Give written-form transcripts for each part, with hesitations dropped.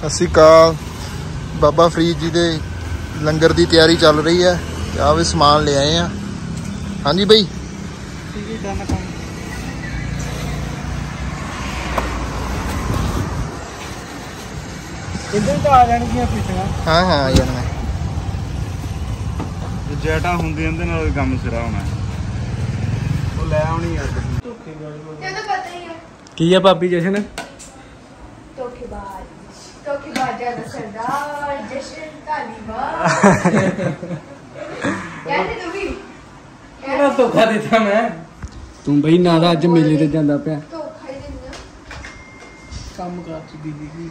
सत श्री अकाल। बाबा फरीद जी दे लंगर की तैयारी चल रही है। आ भी समान ले आए हैं। हाँ जी बई, हाँ हाँ आ जाना। जैटा होंगे काम सिरा होना लै आनी की है भाभी जशन धोखा देता मैं तू बई ना अज मेले ते जांदा पिया काम कर दीदी की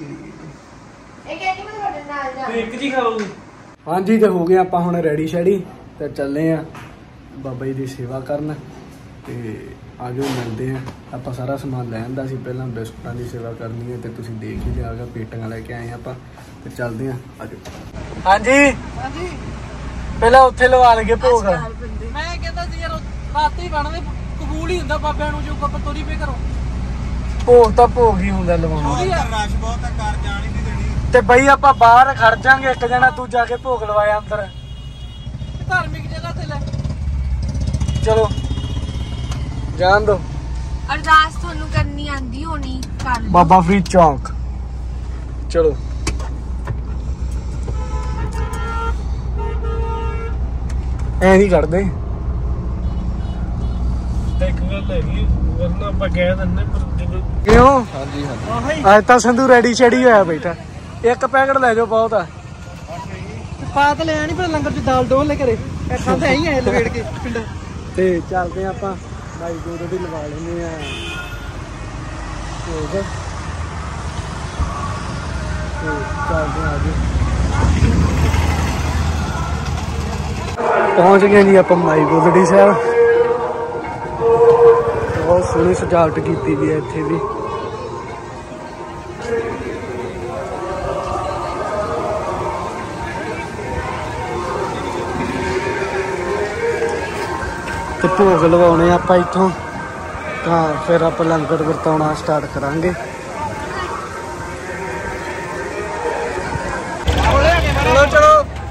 करिए हाँ जी। तो हो गए आप हुण रेडी शेडी तो चले हैं बाबा जी की सेवा करन ते आगे मिलते हैं। आप सारा समान लै आंदा सी, पहला बिस्कुटां की सेवा करनी है तो तुसीं देख ही लिया होगा, पेटियां लेके आए आप तो चलते हैं। आजो हाँ जी पहला उत्थे लवा लगे भोग। मैं कहता सी यार रात ही बनदे कबूल ही हुंदा बाबਿਆਂ ਨੂੰ जो ਆਪਾਂ ਤੋਰੀ पे करो भोग तो भोग ही हुंदा लवाउणा। रश बहुत है, कार जान ही नहीं देनी ते बई आप बाहर खड़ जांगे, एक जना तू जाके भोग लवाया अंदर धार्मिक जगह ते ले चलो जान दो। अरदास थानू करनी आंदी होनी कर लो। बाबा फरीद चौक चलो। ऐ नहीं कर दे क्यों? अज तो संधू रेडी शेडी होया बैठा। एक पैकेट ले जाओ बहुत है। पा तो लिया नहीं पर लंगर च दाल डोल ले करे खाते ही है लपेट के पिंड ते चलते हैं आप भाई दूध भी लवा लेंगे चलते हैं आगे पहुंच गए जी आप माई गोदड़ी साहब। बहुत सोहनी सजावट की भी है इत्थे भी। तो भोग लवाने आप इतों तो फिर आप लंगर वरताना स्टार्ट करांगे। चलो चलो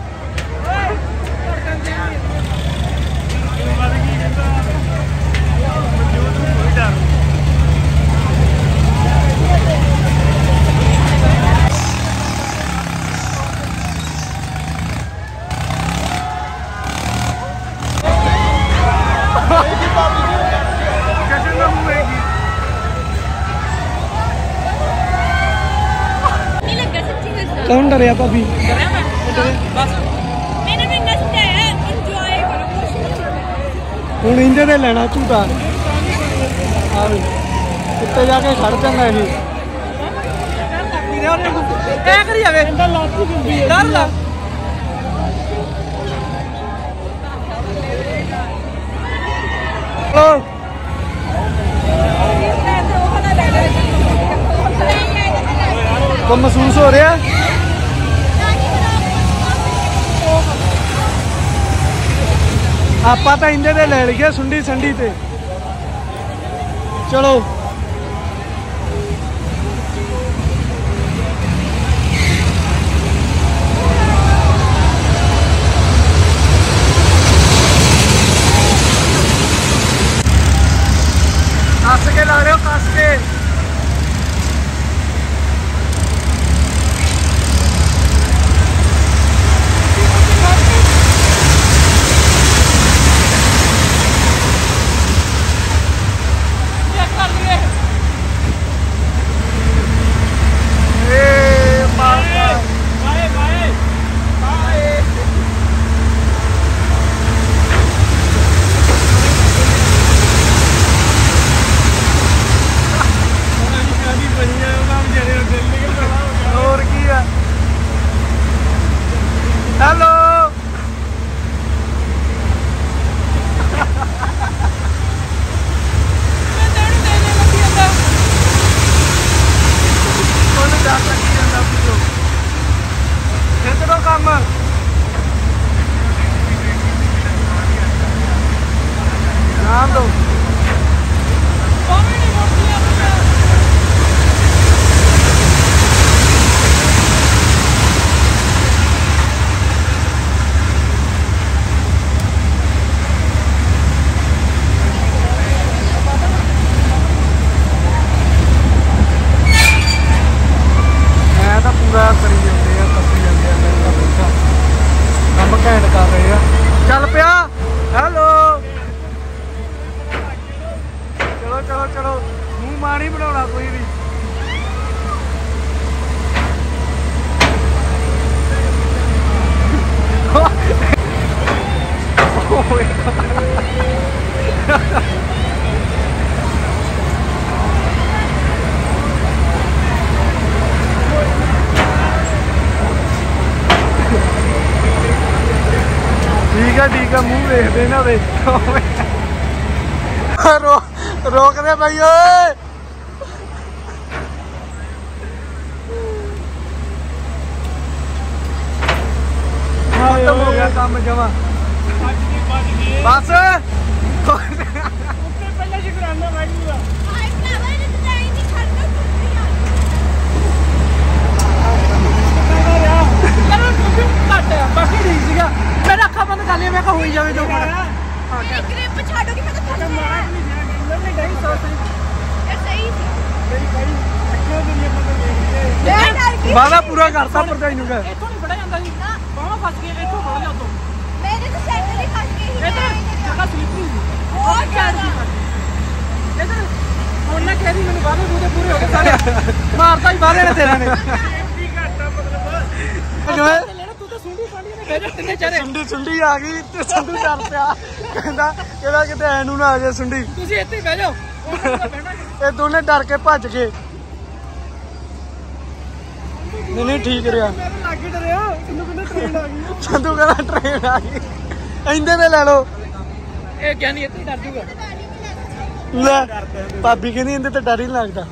कौन डरिया भाभी? हूँ इंजन ने लेना झूटा उत्ते जाके खड़ जाना तो महसूस हो रहा आप तो इंजन ले लिए सुंडी संडी ते चलो। कस के ला रहे हो कस के ठीक है मुंह देखते ना वे रोक दे भाई ओए खत्म हो गया काम जमा बस पहले शुक्राना भाई बाकी ठीक सीगा मेरा अखा बंद कर लिया मैं हो ही जावे जो ग्रिप छाड़ो कि मैं तो थक गया नहीं सही सही वादा पूरा करता परजाई नु इथों नहीं बड़ा ਜਾਂਦਾ ਸੀ ਬਾਹਾਂ ਫਸ ਗਏ ਇਥੋਂ ਬੜ ਜਾ ਤੋ ਮੇਰੇ ਤਾਂ ਸਾਈਕਲ ਹੀ ਫਸ ਗਈ ਸੀ ਜਗ੍ਹਾ ਸਲਿੱਪਰੀ ਸੀ ਬਹੁਤ ਜ਼ਿਆਦਾ ਇਧਰ ਹੁਣ ਨਾ ਕਹਿ ਦੀ ਮੈਨੂੰ ਵਾਦੇ ਦੂਦੇ ਪੂਰੇ ਹੋ ਗਏ ਸਾਰੇ ਮਾਰਦਾ ਹੀ ਵਾਦੇ ਨੇ ਤੇਰਾ ਨੇ ਕੀ ਘਾਟਾ ਮਤਲਬ ਜੋ ਸੁੰਡੀ ਆ ਗਈ ਤੇ ਸੰਧੂ ਚੱਲ ਪਿਆ ਕਹਿੰਦਾ ਇਹਦਾ ਕਿਤੇ ਐ ਨੂੰ ਨਾ ਆ ਜਾਏ ਸੁੰਡੀ ਤੁਸੀਂ ਇੱਥੇ ਹੀ ਬਹਿ ਜਾਓ ਇਹ ਦੋਨੇ ਡਰ ਕੇ ਭੱਜ ਗਏ ਨਹੀਂ ਠੀਕ ਰਿਹਾ ਲੱਗ ਡਰਿਆ ਤੈਨੂੰ ਕਹਿੰਦਾ ਟ੍ਰੇਨ ਆ ਗਈ ਸੰਧੂ ਕਹਿੰਦਾ ਟ੍ਰੇਨ ਆ ਗਈ ਇੰਦੇ ਨੇ ਲੈ ਲਓ ਇਹ ਗਿਆਨੀ ਇੱਥੇ ਡਰ ਜੂਗਾ ਲੈ ਭਾਬੀ ਕਹਿੰਦੀ ਇਹਦੇ ਤੇ ਡਰ ਹੀ ਲੱਗਦਾ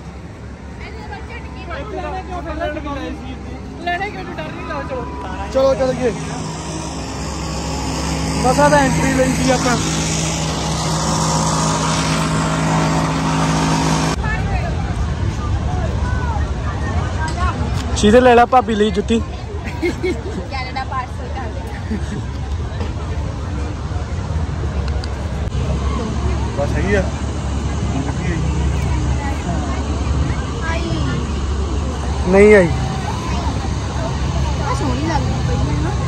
ਲੈਣੇ ਕਿਉਂ ਡਰ ਨਹੀਂ ਲੱਗਦਾ ਚਲੋ ਚੱਲ ਗਏ ਮਸਾ ਦਾ ਐਂਟਰੀ ਲਈ ਸੀ ਆਪਾਂ सीधे ले ला भाभी ली जुत्ती कनाडा पार्सल कर दे बस सही है नहीं आई सोहनी लगदी पई है ना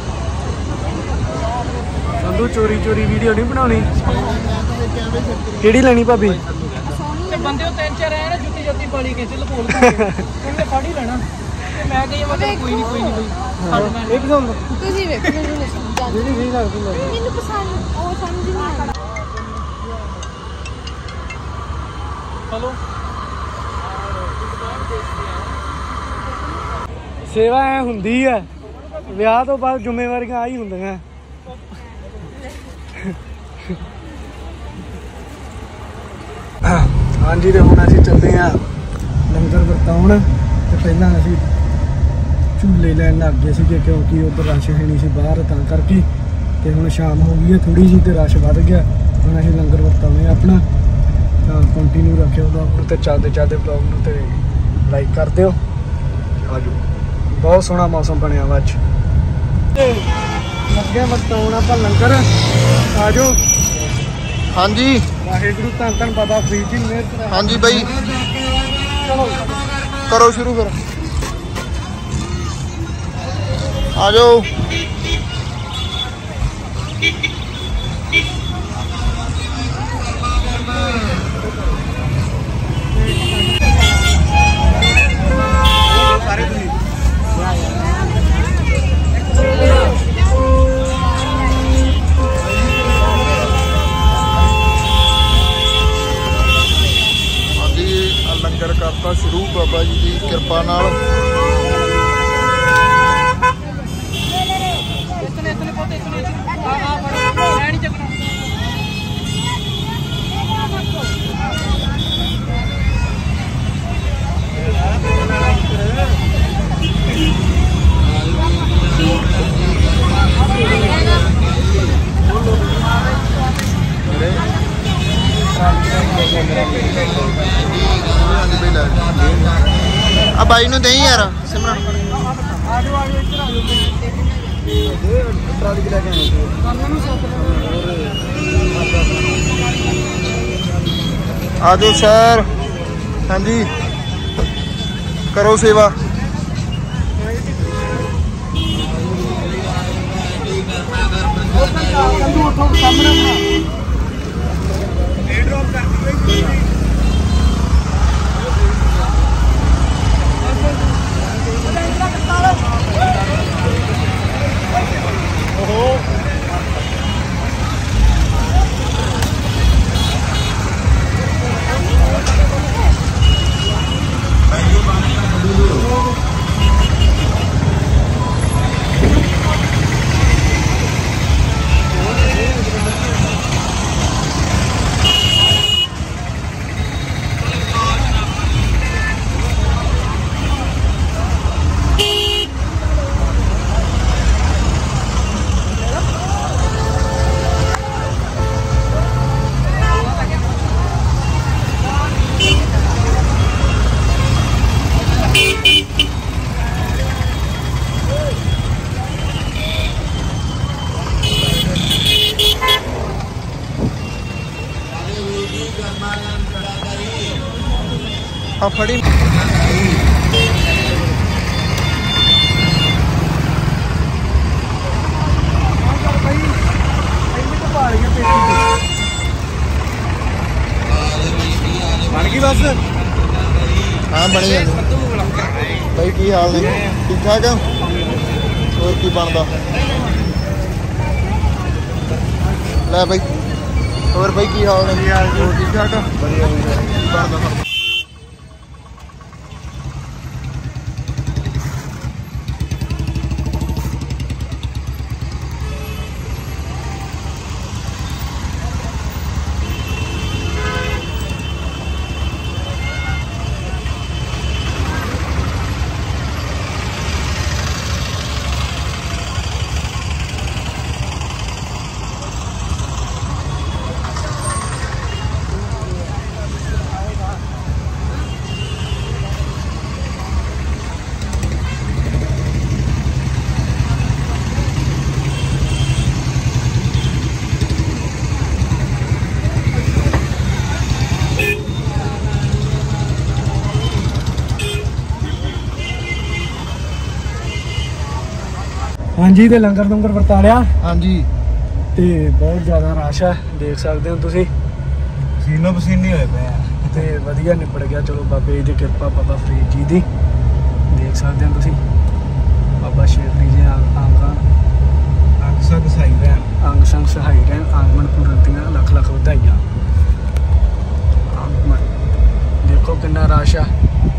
संधू चोरी वीडियो नहीं बनानी केड़ी लेनी भाभी बंदे तीन चार आए ना जुत्ती पाली के चल बोल उन्हें फड़ ही लेना मैं गई कोई नहीं एकदम ਤੁਸੀਂ ਵੇਖੋ ਮੈਨੂੰ नहीं लगती ਮੈਨੂੰ ਪਸੰਦ ਉਹ ਸਮਝ ਨਹੀਂ ਆਉਂਦਾ ਚਲੋ ਸੇਵਾ ਐ ਹੁੰਦੀ ਹੈ ਵਿਆਹ ਤੋਂ ਬਾਅਦ ਜ਼ਿੰਮੇਵਾਰੀਆਂ ਆ ਹੀ ਹੁੰਦੀਆਂ ਹਾਂਜੀ ਤੇ ਹੁਣ ਅਸੀਂ ਚੱਲਦੇ ਆ ਲੰਗਰ ਵਰਤਾਉਣ ਤੇ ਪਹਿਲਾਂ ਅਸੀਂ ਝੂਲੇ ਲੈਣ ਲੱਗ ਗਏ ਸੀਗੇ ਕਿਉਂਕਿ ਉੱਧਰ ਰਸ਼ ਹੈ ਨਹੀਂ ਸੀ ਬਾਹਰ ਤਾਂ ਕਰਕੇ ਤੇ ਹੁਣ ਸ਼ਾਮ ਹੋ ਗਈ ਹੈ ਥੋੜੀ ਜਿਹੀ ਤੇ ਰਸ਼ ਵੱਧ ਗਿਆ ਹੁਣ ਅਸੀਂ ਲੰਗਰ ਵਰਤਾਉਣੇ ਆਪਣਾ ਤਾਂ ਕੰਟੀਨਿਊ ਰੱਖਿਓ ਵਲੌਗ ਨੂੰ ਤੇ ਚੱਲਦੇ ਵਲੌਗ ਨੂੰ ਤੇ ਲਾਈਕ ਕਰ ਦਿਓ ਆਜੋ ਬਹੁਤ ਸੋਹਣਾ ਮੌਸਮ ਬਣਿਆ ਵਾ ਅੱਜ ਲੱਗੇ ਵਰਤਾਉਣ ਆਪਾਂ ਲੰਗਰ ਆਜੋ ਹਾਂਜੀ ਵਾਹਿਗੁਰੂ ਧੰਨ ਬਾਬਾ ਫਰੀਦ ਜੀ ਮਿਹਰ ਹਾਂਜੀ ਬਾਈ ਚਲੋ ਕਰੋ ਸ਼ੁਰੂ ਫਿਰ ਆ ਜਾਓ ਲੰਗਰ ਕਰਤਾ ਸ਼ੁਰੂ ਬਾਬਾ ਜੀ ਦੀ ਕਿਰਪਾ ਨਾਲ ਆ ਬਾਈ ਨੂੰ ਦੇਈ ਯਾਰ ਸਿਮਰਨ ਆ ਜਾਓ ਸਰ ਹਾਂਜੀ ਕਰੋ ਸੇਵਾ ਆ ਫੜੀ ਬਣ ਗਈ ਬਸ। ਹਾਂ ਬਣੀ ਜਾਂਦੀ ਬਾਈ। ਕੀ ਹਾਲ ਨੇ? ਠੀਕ ਠਾਕ ਆ? ਹੋਰ ਕੀ ਬਣਦਾ? ਲੈ ਬਾਈ ਹੋਰ ਬਾਈ ਕੀ ਹਾਲ ਨੇ? ਹੋਰ ਠੀਕ ਠਾਕ ਆ? ਵਧੀਆ ਵਧੀਆ। ਕੀ ਬਣਦਾ? ਹਾਂਜੀ ਤੇ ਲੰਗਰ ਵਰਤਾ ਲਿਆ। ਹਾਂਜੀ ਤੇ ਬਹੁਤ ਜ਼ਿਆਦਾ ਰਸ਼ ਹੈ, ਦੇਖ ਸਕਦੇ ਹੋ ਤੁਸੀਂ। ਪਸੀਨੋ ਪਸੀਨੀ ਹੋਏ ਪਏ ਆ ਤੇ ਵਧੀਆ ਨਿਪਟ ਗਿਆ। ਚਲੋ ਬਾਬੇ ਜੀ ਦੀ ਕਿਰਪਾ, ਬਾਬਾ ਫਰੀਦ ਜੀ ਦੀ। ਦੇਖ ਸਕਦੇ ਹੋ ਤੁਸੀਂ ਬਾਬਾ ਸ਼ੇਖਰੀ ਜੀ ਅੰਗ ਸੰਗ ਸਹੀ ਰਹਿਣ, ਅੰਗ ਸੰਗ ਸਹਾਈ ਰਹਿਣ। ਆਗਮਨ ਪੂਰਨ ਦੀਆਂ ਲੱਖ ਲੱਖ ਵਧਾਈਆਂ। ਆਗਮਨ ਦੇਖੋ ਕਿੰਨਾ ਰਸ਼ ਆ।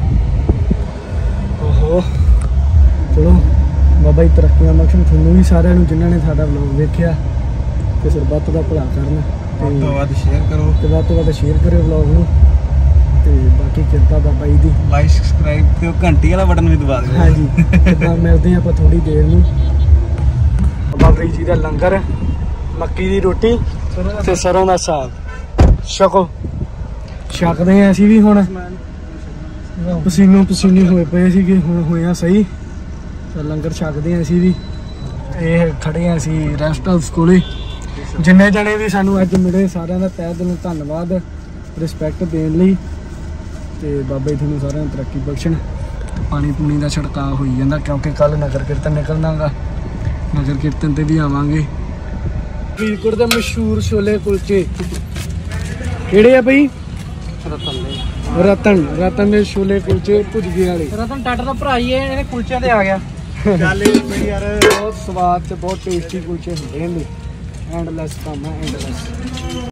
ਓਹੋ ਚਲੋ ਬਾਬਾ ਜੀ ਤਰੱਕੀਆਂ ਬਖਸ਼ਣ ਤੁਹਾਨੂੰ ਵੀ ਸਾਰਿਆਂ ਨੂੰ ਜਿਨ੍ਹਾਂ ਨੇ ਸਾਡਾ ਵਲੋਗ ਵੇਖਿਆ ਤੇ ਸਰਬੱਤ ਦਾ ਭਲਾ ਕਰਨ। ਵੱਧ ਤੋਂ ਵੱਧ ਸ਼ੇਅਰ ਕਰੋ ਤੇ ਵੱਧ ਤੋਂ ਵੱਧ ਸ਼ੇਅਰ ਕਰਿਓ ਵਲੋਗ ਨੂੰ। ਤੇ ਬਾਕੀ ਕਿਰਪਾ ਬਾਬਾ ਜੀ ਦੀ। ਲਾਈਕ ਸਬਸਕ੍ਰਾਈਬ ਤੇ ਘੰਟੀ ਵਾਲਾ ਬਟਨ ਵੀ ਦਬਾ ਦਿਓ। ਹਾਂਜੀ ਤਾਂ ਮਿਲਦੇ ਆਪਾਂ ਥੋੜੀ ਦੇਰ ਨੂੰ। ਬਾਬਾ ਫਰੀਦ ਜੀ ਦਾ ਲੰਗਰ, ਮੱਕੀ ਦੀ ਰੋਟੀ ਤੇ ਸਰੋਂ ਦਾ ਸਾਗ ਛਕੋ। ਛਕਦੇ ਆ ਅਸੀਂ ਵੀ ਹੁਣ। ਪਸੀਨੋ ਪਸੀਨੀ ਹੋਏ ਪਏ ਸੀਗੇ, ਹੁਣ ਹੋਇਆ ਸਹੀ। ਤਾਂ ਲੰਗਰ ਛਕਦੇ ਆ ਅਸੀਂ ਵੀ। ਇਹ ਖੜੇ ਆ ਅਸੀਂ ਰੈਸਟ ਹਾਊਸ ਕੋਲੇ। ਜਿੰਨੇ ਜਣੇ ਵੀ ਸਾਨੂੰ ਅੱਜ ਮਿਲੇ ਸਾਰਿਆਂ ਦਾ ਤਹਿ ਦਿਲੋਂ ਧੰਨਵਾਦ, ਰਿਸਪੈਕਟ ਦੇਣ ਲਈ। ਤੇ ਬਾਬਾ ਜੀ ਤੁਹਾਨੂੰ ਸਾਰਿਆਂ ਨੂੰ ਤਰੱਕੀ ਬਖਸ਼ਣ। ਪਾਣੀ ਪੂਣੀ ਦਾ ਛਿੜਕਾਅ ਹੋਈ ਜਾਂਦਾ ਕਿਉਂਕਿ ਕੱਲ ਨਗਰ ਕੀਰਤਨ ਨਿਕਲਣਾ ਗਾ। ਨਗਰ ਕੀਰਤਨ ਤੇ ਵੀ ਆਵਾਂਗੇ। ਫਰੀਦਕੋਟ ਦੇ ਮਸ਼ਹੂਰ ਛੋਲੇ ਕੁਲਚੇ ਕਿਹੜੇ ਆ ਬਈ? ਰਤਨ ਦੇ ਛੋਲੇ ਕੁਲਚੇ ਭੁਜਗੇ ਵਾਲੇ। ਰਤਨ ਟਾਟਾ ਦਾ ਭਰਾ ਹੀ ਇਹਨੇ ਕੁਲਚਿਆਂ ਤੇ ਆ ਗਿਆ। ਚੱਲ ਯਾਰ ਬਹੁਤ ਸਵਾਦ ਤੇ ਬਹੁਤ ਟੇਸਟੀ ਕੁਲਚੇ ਹੁੰਦੇ ਨੇ। ਐਂਡਲੈਸ ਕੰਮ ਹੈ, ਐਂਡਲੈਸ।